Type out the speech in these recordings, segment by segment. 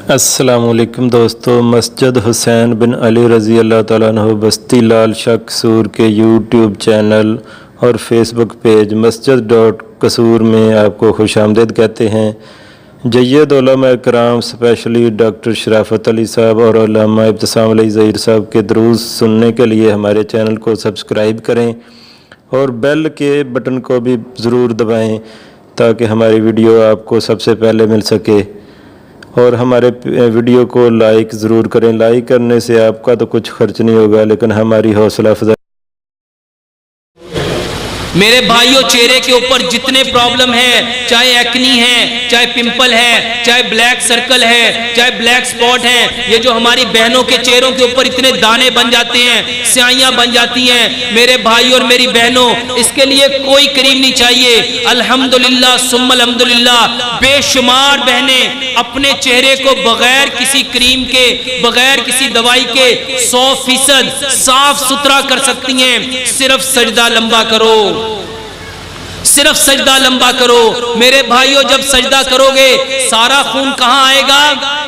अस्सलामुअलैकुम दोस्तों, मस्जिद हुसैन बिन अली रज़ी अल्लाह तआला अन्हु बस्ती लाल शाह कसूर के यूट्यूब चैनल और फेसबुक पेज मस्जिद.कसूर में आपको खुशामदीद कहते हैं। जय्यद उलमा इकराम स्पेशली डॉक्टर शराफत अली साहब और उलमा इब्तिसाम अली ज़हीर साहब के दुरूस सुनने के लिए हमारे चैनल को सब्सक्राइब करें और बेल के बटन को भी ज़रूर दबाएं ताकि हमारी वीडियो आपको सबसे पहले मिल सके। और हमारे वीडियो को लाइक ज़रूर करें। लाइक करने से आपका तो कुछ खर्च नहीं होगा, लेकिन हमारी हौसला अफजाई। मेरे भाइयों, चेहरे के ऊपर जितने प्रॉब्लम है, चाहे एक्नी है, चाहे पिंपल है, चाहे ब्लैक सर्कल है, चाहे ब्लैक स्पॉट है, ये जो हमारी बहनों के चेहरों के ऊपर इतने दाने बन जाते हैं, स्याहियां बन जाती हैं, मेरे भाई और मेरी बहनों, इसके लिए कोई क्रीम नहीं चाहिए। अल्हम्दुलिल्लाह सुम्मा अल्हम्दुलिल्लाह, बेशुमार बहनें अपने चेहरे को बगैर किसी क्रीम के, बगैर किसी दवाई के 100% साफ सुथरा कर सकती हैं। सिर्फ सजदा लंबा करो, सिर्फ सजदा लंबा करो। मेरे भाइयों, जब सजदा करोगे सारा खून कहां आएगा?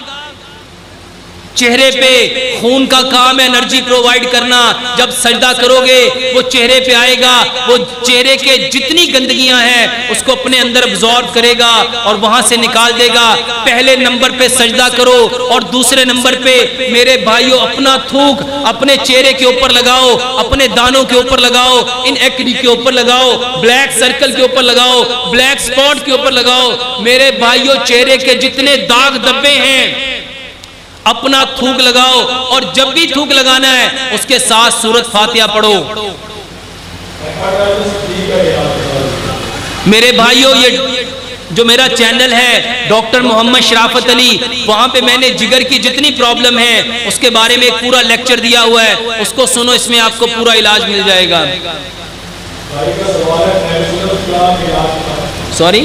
चेहरे पे। खून का काम है एनर्जी प्रोवाइड करना। जब सजदा करोगे वो चेहरे पे आएगा, वो चेहरे के जितनी गंदगियां हैं उसको अपने अंदर अब्सॉर्ब करेगा और वहां से निकाल देगा। पहले नंबर पे सजदा करो और दूसरे नंबर पे मेरे भाइयों अपना थूक अपने चेहरे के ऊपर लगाओ, अपने दानों के ऊपर लगाओ, इन एक्नी के ऊपर लगाओ, ब्लैक सर्कल के ऊपर लगाओ, ब्लैक स्पॉट के ऊपर लगाओ। मेरे भाइयों, चेहरे के जितने दाग धब्बे हैं अपना थूक लगाओ और जब भी थूक लगाना है उसके साथ सूरत फातिहा पढ़ो। मेरे भाइयों, ये जो मेरा चैनल है डॉक्टर मोहम्मद शराफत अली, वहां पे मैंने जिगर की जितनी प्रॉब्लम है उसके बारे में एक पूरा लेक्चर दिया हुआ है, उसको सुनो, इसमें आपको पूरा इलाज मिल जाएगा। Sorry,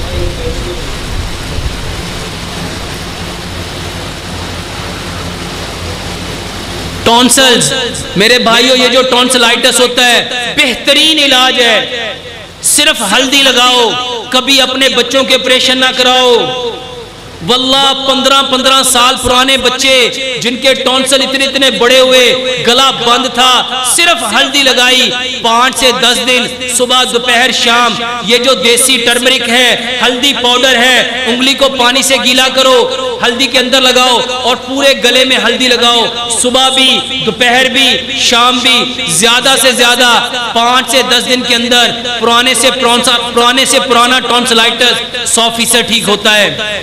tonsils. मेरे भाइयों, ये जो टॉन्सिलाइटिस होता है बेहतरीन इलाज है। सिर्फ हल्दी लगाओ, कभी अपने बच्चों के ऑपरेशन ना कराओ। वल्लाह 15-15 साल पुराने बच्चे जिनके टॉन्सिल इतने इतने बड़े हुए, गला बंद था, सिर्फ हल्दी लगाई 5 से 10 दिन, सुबह दोपहर शाम। ये जो देसी टर्मरिक है, हल्दी पाउडर है, उंगली को पानी से गीला करो, हल्दी के अंदर लगाओ और पूरे गले में हल्दी लगाओ, सुबह भी, दोपहर भी, शाम भी। ज्यादा से ज्यादा 5 से 10 दिन के अंदर पुराने से पुराना टॉन्सिलाइटिस 100% ठीक होता है।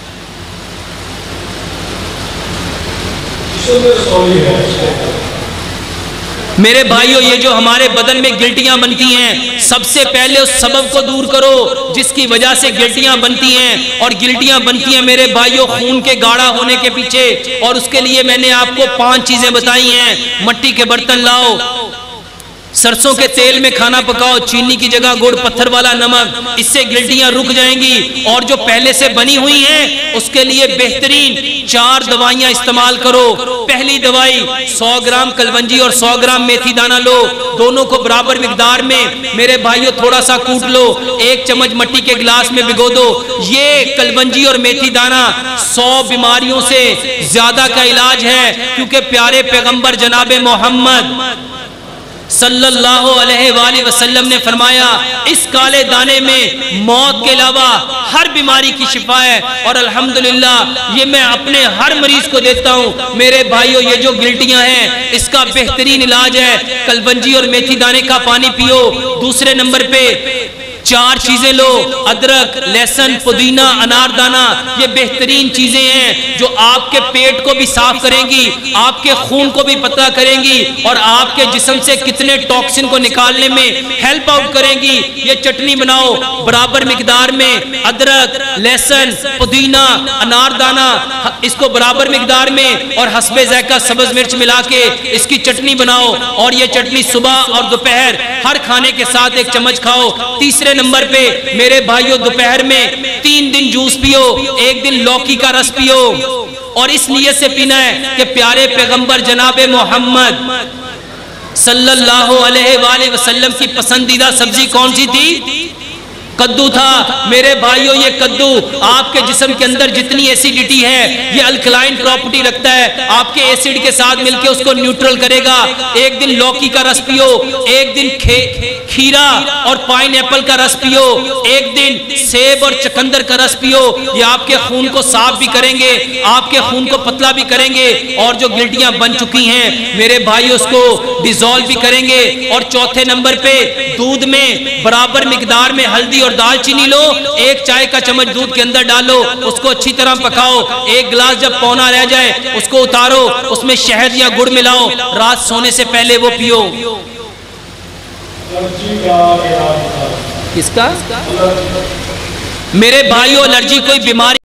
मेरे भाइयों, ये जो हमारे बदन में गिल्टियां बनती हैं, सबसे पहले उस सबब को दूर करो जिसकी वजह से गिल्टियां बनती हैं। और गिल्टियां बनती हैं मेरे भाइयों खून के गाढ़ा होने के पीछे, और उसके लिए मैंने आपको 5 चीजें बताई हैं। मिट्टी के बर्तन लाओ, सरसों के तेल में खाना पकाओ, चीनी की जगह गुड़, पत्थर वाला नमक, इससे गिल्टियां रुक जाएंगी। और जो पहले से बनी हुई हैं उसके लिए बेहतरीन 4 दवाइयां इस्तेमाल करो। पहली दवाई 100 ग्राम कलवंजी और 100 ग्राम मेथी दाना लो, दोनों को बराबर मिकदार में मेरे भाइयों थोड़ा सा कूट लो, 1 चम्मच मिट्टी के गिलास में भिगो दो। ये कलवंजी और मेथी दाना 100 बीमारियों से ज्यादा का इलाज है, क्योंकि प्यारे पैगंबर जनाबे मोहम्मद सल्लल्लाहु अलैहि वसल्लम ने फरमाया इस काले दाने में मौत के अलावा हर बीमारी की शिफा है। और अल्हम्दुलिल्लाह ये मैं अपने हर मरीज को देता हूँ। मेरे भाइयों, ये जो गिल्टियां हैं इसका बेहतरीन इलाज है, कलवंजी और मेथी दाने का पानी पियो। दूसरे नंबर पे 4 चीजें लो, अदरक, लहसुन, पुदीना, अनारदाना। ये बेहतरीन चीजें हैं जो आपके पेट को भी साफ करेंगी, आपके खून को भी पतला करेंगी और आपके जिस्म से कितने टॉक्सिन को निकालने में हेल्प आउट करेंगी। ये चटनी बनाओ बराबर मिकदार में, अदरक, लहसुन, पुदीना, अनारदाना, इसको बराबर मिकदार में और हस्बे ज़ायका सब्ज मिर्च मिला के इसकी चटनी बनाओ। और ये चटनी सुबह और दोपहर हर खाने के साथ 1 चम्मच खाओ। तीसरे नंबर पे मेरे भाइयों, दोपहर में 3 दिन जूस पियो, 1 दिन लौकी का रस पियो। और इस नियत से पीना है कि प्यारे पैगंबर जनाबे मोहम्मद सल्लल्लाहु अलैहि वसल्लम की पसंदीदा सब्जी कौन सी थी? कद्दू था। मेरे भाइयों, ये कद्दू आपके जिस्म के अंदर जितनी एसिडिटी है, ये अल्कलाइन प्रॉपर्टी रखता है, आपके एसिड के साथ मिलकर उसको न्यूट्रल करेगा। एक दिन लौकी का रस पियो, एक दिन खीरा और पाइनएप्पल का रस पियो, एक दिन सेब और चुकंदर का रस पियो। ये आपके खून को साफ भी करेंगे, आपके खून को पतला भी करेंगे, और जो गिल्टियां बन चुकी हैं मेरे भाइयों उसको डिसॉल्व भी करेंगे। और चौथे नंबर पे दूध में बराबर मिकदार में हल्दी और दालचीनी लो, एक चाय का चम्मच दूध के अंदर डालो, उसको अच्छी तरह पकाओ। एक गिलास जब पौना रह जाए उसको उतारो, उसमें शहद या गुड़ मिलाओ, रात सोने से पहले वो पियो। किसका? मेरे भाइयों, एलर्जी कोई बीमारी